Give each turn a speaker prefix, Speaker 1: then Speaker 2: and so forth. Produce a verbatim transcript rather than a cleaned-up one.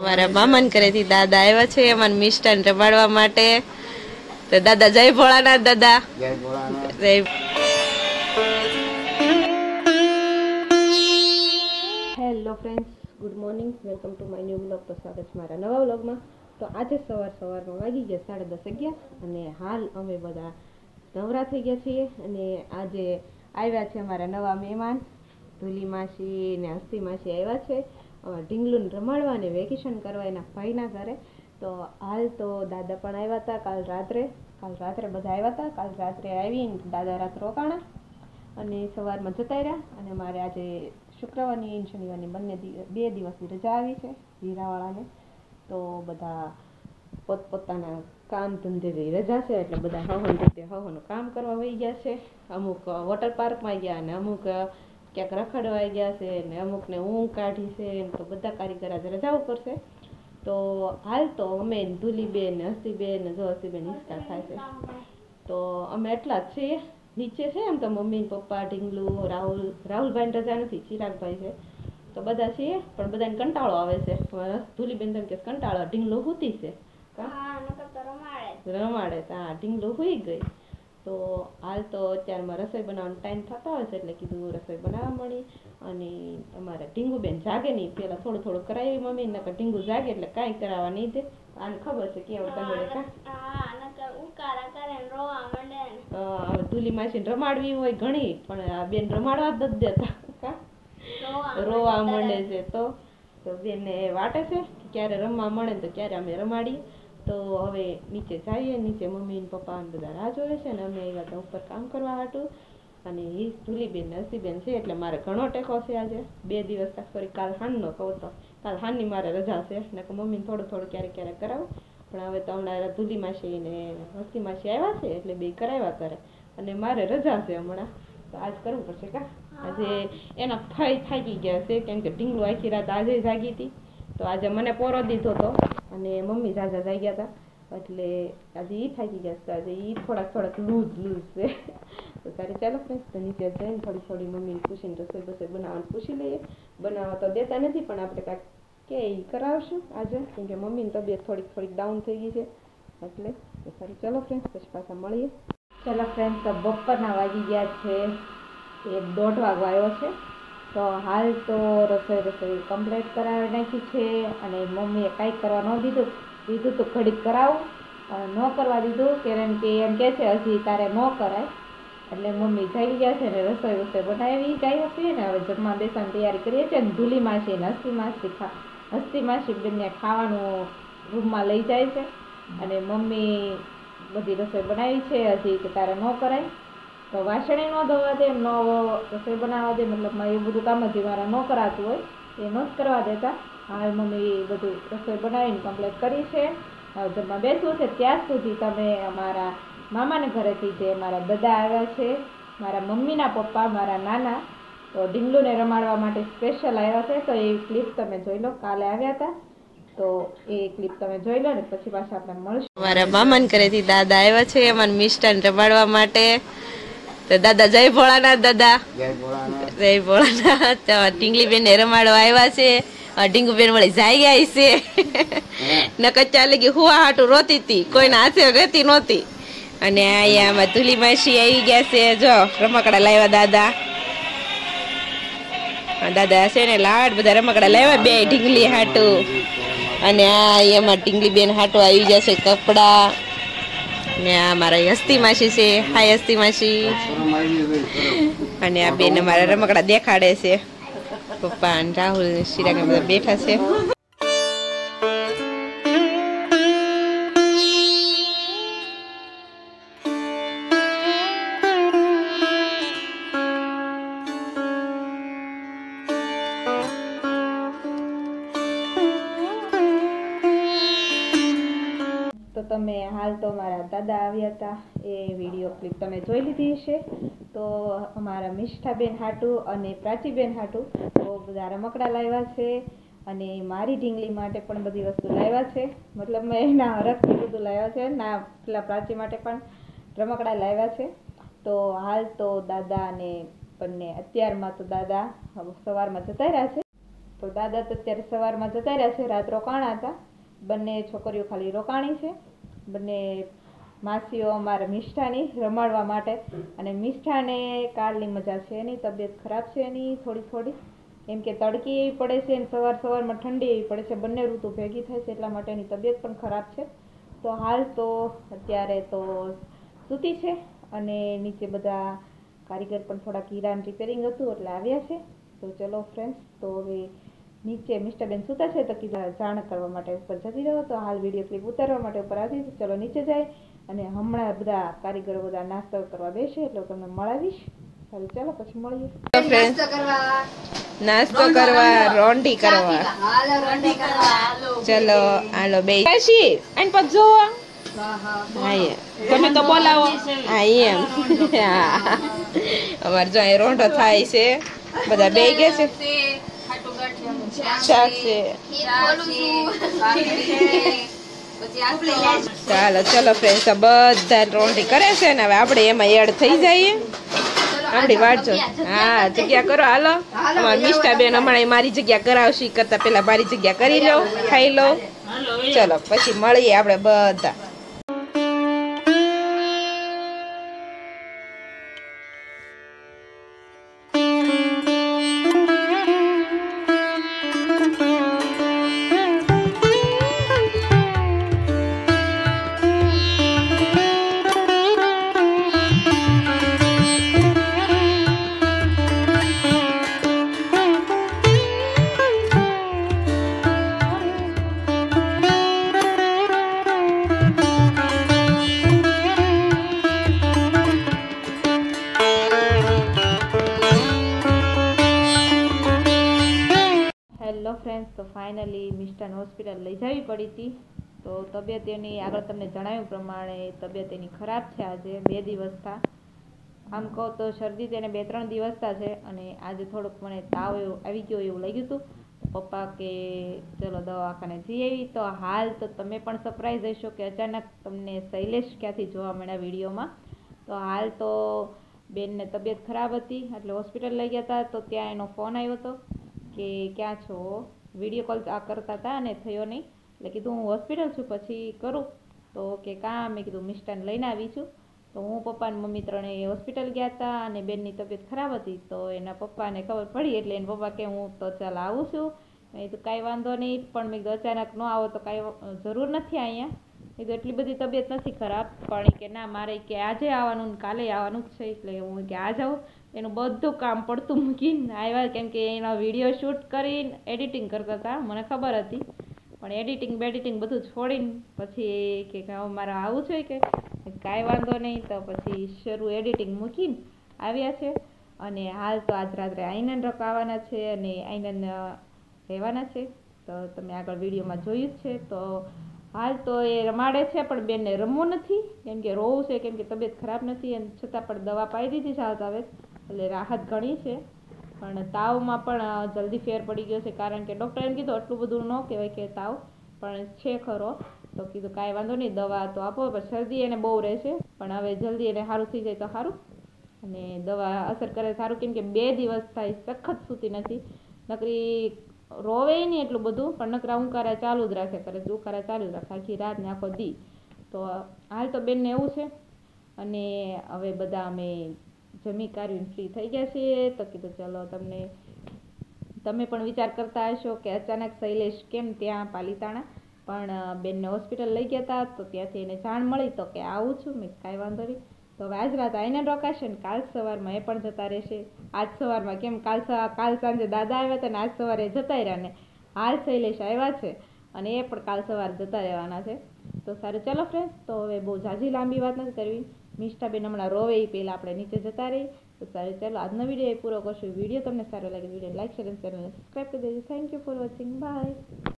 Speaker 1: મારા મામાન ઘરેથી દાદા આવ્યા છે અમારા મિષ્ટાન રમાડવા માટે. તો દાદા જય ભોળાનાથ. દાદા
Speaker 2: જય ભોળાનાથ.
Speaker 1: જય. Hello friends, good morning, welcome to my new blog. તો સ્વાગત છે મારા નવા બ્લોગમાં. તો આજે સવાર સવારમાં વાગી ગયા સાડા દસ અગિયાર અને હાલ અમે બધા નવરા થઈ ગયા છીએ. અને આજે આવ્યા છે અમારા નવા મહેમાન ધુલી માસી ને હસ્તી માસી આવ્યા છે ઢીંગલું રમાડવા અને વેકેશન કરવા એના ભાઈના ઘરે. તો હાલ તો દાદા પણ આવ્યા હતા કાલ રાત્રે કાલ રાત્રે બધા આવ્યા હતા કાલ રાત્રે આવીને દાદા રાત રોકાણા અને સવારમાં જતા રહ્યા. અને મારે આજે શુક્રવારની શનિવારની બંને બે દિવસની રજા આવી છે હીરાવાળાને. તો બધા પોતપોતાના કામ ધંધેથી રજા છે એટલે બધા હવન રીતે હવનનું કામ કરવા વહી ગયા છે. અમુક વોટર પાર્કમાં ગયા અને અમુક ક્યાંક રખડવા ગયા છે ને અમુકને ઊંઘ કાઢી છે. તો બધા કારીગર આજે રજાઓ કરશે. તો હાલ તો અમે ધુલીબેન હસ્તીબેન જો હસ્તીબેન હિંચકા ખાય છે. તો અમે એટલા જ છીએ. નીચે છે એમ તો મમ્મી પપ્પા ઢીંગલું રાહુલ રાહુલભાઈ રજા નથી, ચિરાગભાઈ છે. તો બધા છીએ પણ બધાને કંટાળો આવે છે. ધુલીબેન તેમ કે કંટાળો ઢીંગલું હુતી છે રમાડે હા ઢીંગલું હુઈ ગઈ. તો હાલ તો અત્યારમાં રસોઈ બનાવવાનો ટાઈમ થતો હોય છે એટલે કીધું રસોઈ બનાવવા મળી. અને અમારે ઢીંગુબેન જાગે નહીં, પેલા થોડું થોડું કરાવી મમ્મી નકર ઢીંગુ જાગે એટલે કાંઈ કરાવવા નહીં દે. આને ખબર છે કેવું તંગડે કા ધુલી માસીને રમાડવી હોય ઘણી પણ આ બેન રમાડવા જ નથી દેતા કા રોવા માંડે છે. તો તો બેનને વાટે છે કે ક્યારે રમવા મળે તો ક્યારે અમે રમાડીએ. તો હવે નીચે જઈએ. નીચે મમ્મી ને પપ્પા ને બધા રાહ જોવે છે ને અમે આવ્યા હતા ઉપર કામ કરવા હાટું. અને એ ધુલીબેન ને હસ્તીબેન છે એટલે મારે ઘણો ટેકો છે આજે બે દિવસ. સોરી કાલ હાનનો કહું તો કાલ હાનની મારે રજા છે ને મમ્મીને થોડું થોડું ક્યારેક ક્યારેક કરાવું. પણ હવે તો હમણાં ધુલી માસી ને હસ્તી માસી આવ્યા છે એટલે બે કરાવ્યા કરે અને મારે રજા છે હમણાં. તો આજ કરવું પડશે કા. આજે એના ફઈ થાકી ગયા છે કેમ કે ઢીંગલું આખી રાત આજે જાગી હતી. તો આજે મને પોરો દીધો હતો અને મમ્મી જાજા જાગ્યા હતા એટલે આજે એ થાકી ગયા છે. આજે એ થોડાક થોડાક લૂઝ લૂઝ છે. તો તારે ચાલો ફ્રેન્ડ્સ તો નીચે જઈને થોડી થોડી મમ્મીને પૂછીને રસોઈ બસોઈ બનાવવાનું પૂછી લઈએ. બનાવવા તો દેતા નથી પણ આપણે કાંઈક કે એ કરાવશું આજે કેમ કે મમ્મીની તબિયત થોડીક થોડીક ડાઉન થઈ ગઈ છે એટલે. તો સારું ચાલો ફ્રેન્ડ્સ પછી પાછા મળીએ. ચાલો ફ્રેન્ડ્સ તો બપોરના વાગી ગયા છે એક દોઢ વાગો આવ્યો છે. તો હાલ તો રસોઈ રસોઈ કમ્પ્લીટ કરાવી નાખી છે અને મમ્મીએ કાંઈ કરવા ન દીધું દીધું તો ઘડીક કરાવું ન કરવા દીધું કારણ કે એમ કહે છે હજી તારે ન કરાય. એટલે મમ્મી જાગી ગયા છે ને રસોઈ રસોઈ બનાવી જાય છે ને હવે જમવા બેસવાની તૈયારી કરીએ છીએ. ને ધુલી માસી ને હસ્તી માસી ખા હસ્તી માસી બંને ખાવાનું રૂમમાં લઈ જાય છે અને મમ્મી બધી રસોઈ બનાવી છે હજી કે તારે ન કરાય. તો વાસણે ન ધોવા દે ન રસોઈ બનાવવા દે મતલબમાં એવું બધું કામ હજી મારા ન કરાતું હોય એ ન જ કરવા દેતા. હાલ મમ્મી બધું રસોઈ બનાવીને કમ્પ્લીટ કરી છે. હવે જમવા બેસવું છે ત્યાં સુધી તમે અમારા મામાને ઘરેથી જે મારા દાદા આવ્યા છે મારા મમ્મીના પપ્પા મારા નાના તો ઢીંગલુને રમાડવા માટે સ્પેશિયલ આવ્યા છે. તો એ ક્લિપ તમે જોઈ લો, કાલે આવ્યા હતા તો એ ક્લિપ તમે જોઈ લો ને પછી પાછા આપણે મળશું. મારા મામાને ઘરેથી દાદા આવ્યા છે અમારા મિષ્ટાન રમાડવા માટે. તો દાદા જય ભોળાનાથ. દાદા
Speaker 2: જય ભોળાનાથ.
Speaker 1: જય ભોળાનાથ. ઢીંગલી બેન ઢીંગલીબેન રમાડવા આવ્યા છે. ઢીંગુબેન વળી જાય ગયા છે નકર ચાલે ગઈ હુવા હાટું રોતી હતી, કોઈના હાથે રહેતી નહોતી. અને અહીંયા આમાં ધુલી માસી આવી ગયા છે. જો રમકડા લાવ્યા દાદા. દાદા છે ને લાડ બધા રમકડા લાવ્યા બે ઢીંગલી હાટું. અને આ એમાં ઢીંગલી બેન હાટું આવી જશે કપડા. ને આ મારા હસ્તી માસી છે. હાય હસ્તી માસી. અને આ બેન અમારા રમકડા દેખાડે છે. પપ્પા અને રાહુલ શિરાગ બધા બેઠા છે. તો તમે હાલ તો મારા દાદા આવ્યા હતા એ વિડીયો ક્લિપ તમે જોઈ લીધી હશે. તો અમારા મિષ્ઠાબેન હાટું અને પ્રાચીબેન હાટું તો બધા રમકડા લાવ્યા છે અને મારી ઢીંગલી માટે પણ બધી વસ્તુ લાવ્યા છે. મતલબ મેં એના હરખથી બધું લાવ્યા છે. ના પેલા પ્રાચી માટે પણ રમકડા લાવ્યા છે. તો હાલ તો દાદા અને બંને અત્યારમાં તો દાદા સવારમાં જતા રહ્યા છે. તો
Speaker 3: તો દાદા તો અત્યારે સવારમાં જતા રહ્યા છે, રાત રોકાણા હતા. બંને છોકરીઓ ખાલી રોકાણી છે. બંને માસીઓ અમારે મિષ્ઠાની રમાડવા માટે. અને મિષ્ઠાને કાલની મજા છે એની, તબિયત ખરાબ છે એની થોડી થોડી, એમ કે તડકી એવી પડે છે અને સવાર સવારમાં ઠંડી એવી પડે છે, બંને ઋતુ ભેગી થાય છે એટલા માટે એની તબિયત પણ ખરાબ છે. તો હાલ તો અત્યારે તો સૂતી છે અને નીચે બધા કારીગર પણ થોડાક હીરાન રિપેરિંગ હતું એટલે આવ્યા છે. તો ચલો ફ્રેન્ડ્સ, તો હવે નીચે મિસ્ટરબેન સૂતા છે તો કીધું જાણ કરવા માટે ઉપર જતી રહ્યો. તો હાલ વિડીયો ક્લિપ ઉતારવા માટે ઉપર આવી. ચલો નીચે જાય અને હમણાં બધા કારીગરો બધા નાસ્તો કરવા બેસે એટલે તમને મળાવીશ. સારું ચાલો પછી મળીએ.
Speaker 1: નાસ્તો કરવા, રોંઢી કરવા. ચલો હાલો બે પછી આન પર જો. હા તમે તો બોલાવો. હા એમ અમારે જો અહીં રોંઢો થાય છે, બધા બે ગયા છે. શાક છે. ચાલો ચલો ફ્રેન્ડ્સ, બધા રોંઢી કરે છે ને હવે આપણે એમાં એડ થઈ જઈએ. આપડી વાટ જો. હા જગ્યા કરો હાલો. અમાર મિષ્ટાબેન હમણાં મારી જગ્યા કરાવશી, કરતા પેલા મારી જગ્યા કરી લો, ખાઈ લો. ચલો પછી મળીએ આપણે બધા.
Speaker 3: હેલો ફ્રેન્ડ્સ, તો ફાઇનલી મિષ્ટાન હોસ્પિટલ લઈ જવી પડી હતી. તો તબિયત એની આગળ તમને જણાવ્યું પ્રમાણે તબિયત એની ખરાબ છે. આજે બે દિવસથી, આમ કહો તો શરદી તેને બે ત્રણ દિવસથી છે અને આજે થોડુંક મને તાવ એવું આવી ગયો એવું લાગ્યું હતું. પપ્પા કે ચલો દવાખાને જઈ આવી. તો હાલ તો તમે પણ સરપ્રાઈઝ હશો કે અચાનક તમને શૈલેષ ક્યાંથી જોવા મળ્યા વિડીયોમાં. તો હાલ તો બેનને તબિયત ખરાબ હતી એટલે હોસ્પિટલ લઈ ગયા હતા. તો ત્યાં એનો ફોન આવ્યો હતો કે ક્યાં છો, વિડીયો કોલ આ કરતા હતા અને થયો નહીં એટલે કીધું હું હોસ્પિટલ છું પછી કરું. તો કે કાં, મેં કીધું મિષ્ટાન લઈને આવી છું. તો હું પપ્પા અને મમ્મી ત્રણેય હોસ્પિટલ ગયા હતા અને બેનની તબિયત ખરાબ હતી. તો એના પપ્પાને ખબર પડી એટલે એના પપ્પા કે હું તો ચાલ આવું છું. મેં કીધું કાંઈ વાંધો નહીં, પણ મેં કીધું અચાનક ન આવો તો કાંઈ જરૂર નથી અહીંયા. મેં કીધું એટલી બધી તબિયત નથી ખરાબ, પણ કે ના મારે કે આજે આવવાનું ને કાલે આવવાનું જ છે. એટલે હું કે આ જાઉં એનું બધું કામ પડતું મૂકીને આવ્યા, કેમ કે એનો વિડીયો શૂટ કરીને એડિટિંગ કરતા હતા. મને ખબર હતી પણ એડિટિંગ બેડિટિંગ બધું છોડીને પછી કે મારે આવું છે કે કાંઈ વાંધો નહીં. તો પછી શરૂ એડિટિંગ મૂકીને આવ્યા છે અને હાલ તો આજ રાત્રે આઈનન રોકાવાના છે અને આઈનન રહેવાના છે. તો તમે આગળ વિડીયોમાં જોયું જ છે. તો હાલ તો એ રમાડે છે પણ બેનને રમવું નથી, કેમ કે રોવું છે, કેમ કે તબિયત ખરાબ નથી અને છતાં પણ દવા પાઈ દીધી છે આવે એટલે રાહત ઘણી છે. પણ તાવમાં પણ જલ્દી ફેર પડી ગયો છે, કારણ કે ડૉક્ટરે એમ કીધું આટલું બધું ન કહેવાય કે તાવ પણ છે ખરો. તો કીધું કાંઈ વાંધો નહીં, દવા તો આપો, પણ શરદી એને બહુ રહેશે પણ હવે જલ્દી એને સારું થઈ જાય તો સારું અને દવા અસર કરે સારું, કેમ કે બે દિવસ થાય સખત સૂતી નથી. નકરી રોવે નહીં એટલું બધું પણ નકરા ઉંકારા ચાલુ જ રાખે કરે, ઉંકારા ચાલુ જ રાખે આખી રાત ને આખો દી. તો હાલ તો બેનને એવું છે અને હવે બધા અમે જમી કાઢીને ફ્રી થઈ ગયા છીએ. તો કીધું ચલો તમને તમે પણ વિચાર કરતા હશો કે અચાનક શૈલેષ કેમ ત્યાં પાલીતાણા, પણ બેનને હોસ્પિટલ લઈ ગયા હતા તો ત્યાંથી એને જાણ મળી તો કે આવું છું. મેં કાંઈ વાંધો નહીં. તો હવે આજ રાત આઈને રોકાશે ને કાલ સવારમાં એ પણ જતા રહેશે. આજ સવારમાં કેમ કાલ કાલ સાંજે દાદા આવ્યા હતા ને આજ સવારે જતા રહ્યા ને હાલ શૈલેષ આવ્યા છે અને એ પણ કાલ સવારે જતા રહેવાના છે. તો સારું ચલો ફ્રેન્ડ્સ, તો હવે બહુ ઝાઝી લાંબી વાત નથી કરવી. મિષ્ટાબેન હમણાં રોવે એ પહેલાં આપણે નીચે જતા રહી. તો સારું ચાલો આજનો વિડીયો એ પૂરો કરશું. વિડીયો તમને સારો લાગે વિડીયો લાઈક શેર અને ચેનલને સબસ્ક્રાઈબ કરી દેજો. Thank you for watching. By.